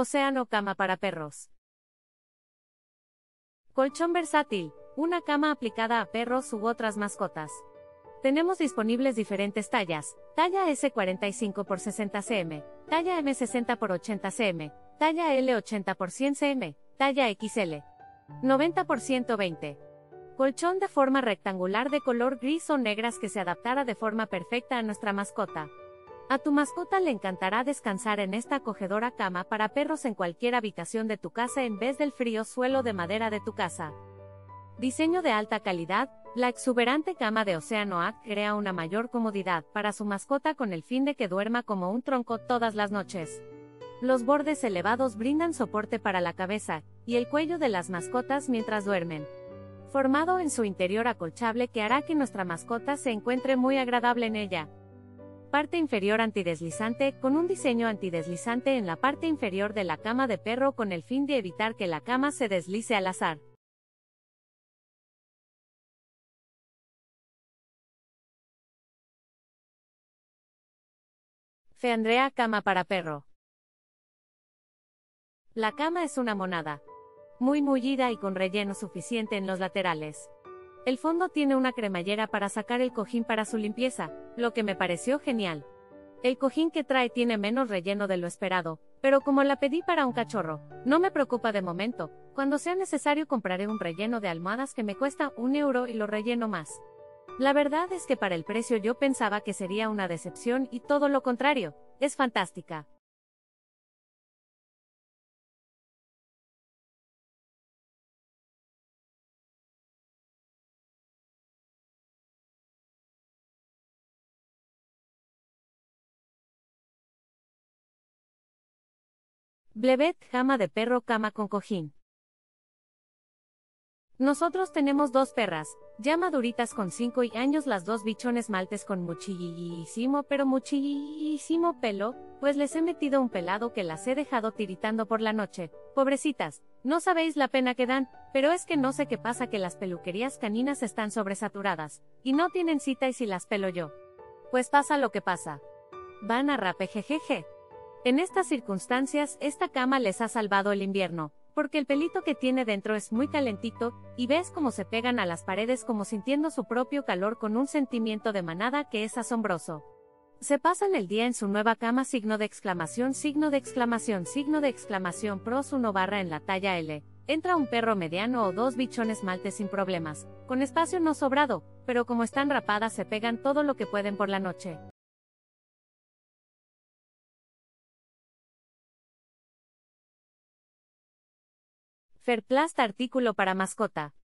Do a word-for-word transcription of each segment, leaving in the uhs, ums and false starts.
Océano Cama para perros. Colchón versátil, una cama aplicada a perros u otras mascotas. Tenemos disponibles diferentes tallas, talla ese cuarenta y cinco por sesenta centímetros, talla eme sesenta por ochenta centímetros, talla ele ochenta por cien centímetros, talla equis ele noventa por ciento veinte. Colchón de forma rectangular de color gris o negras que se adaptará de forma perfecta a nuestra mascota. A tu mascota le encantará descansar en esta acogedora cama para perros en cualquier habitación de tu casa en vez del frío suelo de madera de tu casa. Diseño de alta calidad, la exuberante cama de Océano A C crea una mayor comodidad para su mascota con el fin de que duerma como un tronco todas las noches. Los bordes elevados brindan soporte para la cabeza y el cuello de las mascotas mientras duermen, formado en su interior acolchable que hará que nuestra mascota se encuentre muy agradable en ella. Parte inferior antideslizante, con un diseño antideslizante en la parte inferior de la cama de perro con el fin de evitar que la cama se deslice al azar. Feandrea Cama para perro. La cama es una monada, muy mullida y con relleno suficiente en los laterales. El fondo tiene una cremallera para sacar el cojín para su limpieza, lo que me pareció genial. El cojín que trae tiene menos relleno de lo esperado, pero como la pedí para un cachorro, no me preocupa de momento. Cuando sea necesario compraré un relleno de almohadas que me cuesta un euro y lo relleno más. La verdad es que para el precio yo pensaba que sería una decepción y todo lo contrario, es fantástica. Blevet Cama de perro cama con cojín. Nosotros tenemos dos perras, ya maduritas con cinco años, las dos bichones maltes con muchísimo pero muchísimo pelo, pues les he metido un pelado que las he dejado tiritando por la noche. Pobrecitas, no sabéis la pena que dan, pero es que no sé qué pasa, que las peluquerías caninas están sobresaturadas, y no tienen cita, y si las pelo yo, pues pasa lo que pasa. Van a rape, jejeje. En estas circunstancias, esta cama les ha salvado el invierno, porque el pelito que tiene dentro es muy calentito, y ves cómo se pegan a las paredes como sintiendo su propio calor con un sentimiento de manada que es asombroso. Se pasan el día en su nueva cama, signo de exclamación, signo de exclamación, signo de exclamación, pros uno barra en la talla ele. Entra un perro mediano o dos bichones maltes sin problemas, con espacio no sobrado, pero como están rapadas se pegan todo lo que pueden por la noche. Ferplast artículo para mascota.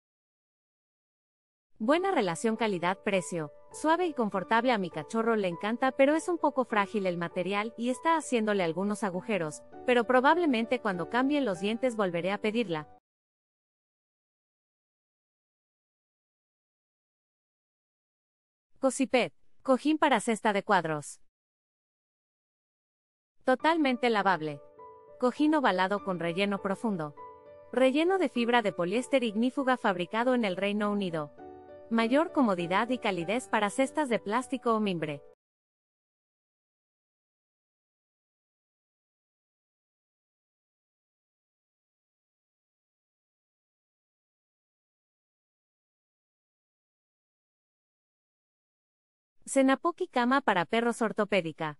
Buena relación calidad-precio, suave y confortable. A mi cachorro le encanta, pero es un poco frágil el material y está haciéndole algunos agujeros, pero probablemente cuando cambien los dientes volveré a pedirla. Cosipet, cojín para cesta de cuadros. Totalmente lavable. Cojín ovalado con relleno profundo. Relleno de fibra de poliéster ignífuga fabricado en el Reino Unido. Mayor comodidad y calidez para cestas de plástico o mimbre. Cenapoki cama para perros ortopédica.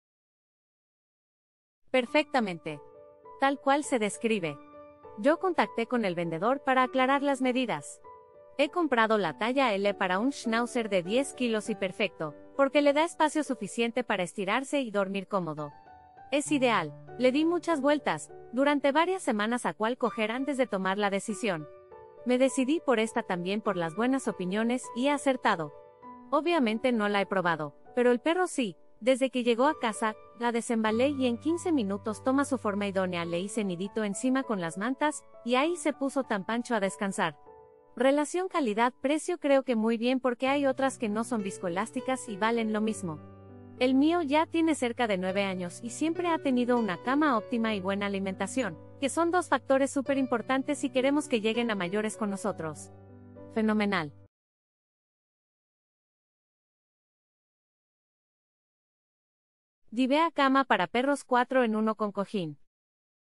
Perfectamente. Tal cual se describe. Yo contacté con el vendedor para aclarar las medidas. He comprado la talla ele para un schnauzer de diez kilos y perfecto, porque le da espacio suficiente para estirarse y dormir cómodo. Es ideal. Le di muchas vueltas, durante varias semanas, a cuál coger antes de tomar la decisión. Me decidí por esta también por las buenas opiniones y he acertado. Obviamente no la he probado, pero el perro sí. Desde que llegó a casa, la desembalé y en quince minutos toma su forma idónea. Le hice nidito encima con las mantas, y ahí se puso tan pancho a descansar. Relación calidad-precio creo que muy bien, porque hay otras que no son viscoelásticas y valen lo mismo. El mío ya tiene cerca de nueve años y siempre ha tenido una cama óptima y buena alimentación, que son dos factores súper importantes si queremos que lleguen a mayores con nosotros. Fenomenal. Divea cama para perros cuatro en uno con cojín.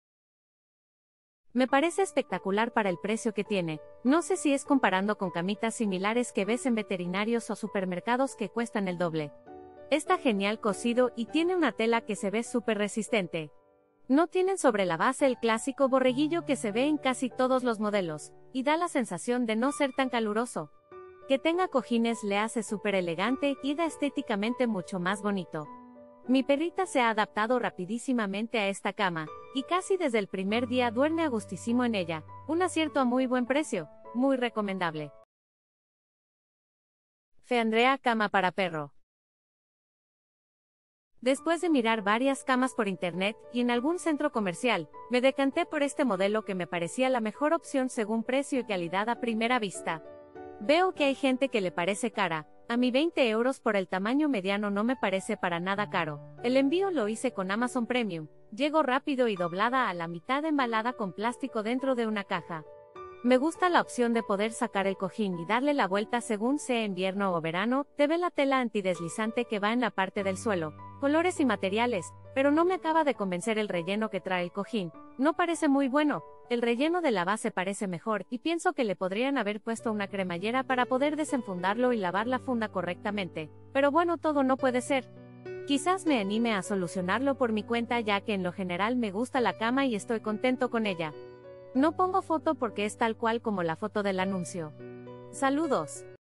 Me parece espectacular para el precio que tiene, no sé si es comparando con camitas similares que ves en veterinarios o supermercados que cuestan el doble. Está genial cosido y tiene una tela que se ve súper resistente. No tienen sobre la base el clásico borreguillo que se ve en casi todos los modelos, y da la sensación de no ser tan caluroso. Que tenga cojines le hace súper elegante y da estéticamente mucho más bonito. Mi perrita se ha adaptado rapidísimamente a esta cama, y casi desde el primer día duerme a gustísimo en ella, un acierto a muy buen precio, muy recomendable. Feandrea cama para perro. Después de mirar varias camas por internet y en algún centro comercial, me decanté por este modelo que me parecía la mejor opción según precio y calidad a primera vista. Veo que hay gente que le parece cara, a mí veinte euros por el tamaño mediano no me parece para nada caro. El envío lo hice con Amazon Premium, llegó rápido y doblada a la mitad embalada con plástico dentro de una caja. Me gusta la opción de poder sacar el cojín y darle la vuelta según sea invierno o verano, te ve la tela antideslizante que va en la parte del suelo, colores y materiales, pero no me acaba de convencer el relleno que trae el cojín, no parece muy bueno, el relleno de la base parece mejor y pienso que le podrían haber puesto una cremallera para poder desenfundarlo y lavar la funda correctamente, pero bueno, todo no puede ser. Quizás me anime a solucionarlo por mi cuenta ya que en lo general me gusta la cama y estoy contento con ella. No pongo foto porque es tal cual como la foto del anuncio. Saludos.